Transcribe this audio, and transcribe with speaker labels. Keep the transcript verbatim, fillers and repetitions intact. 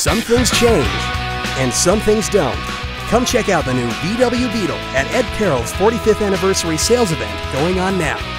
Speaker 1: Some things change, and some things don't. Come check out the new V W Beetle at Ed Carroll's forty-fifth anniversary sales event going on now.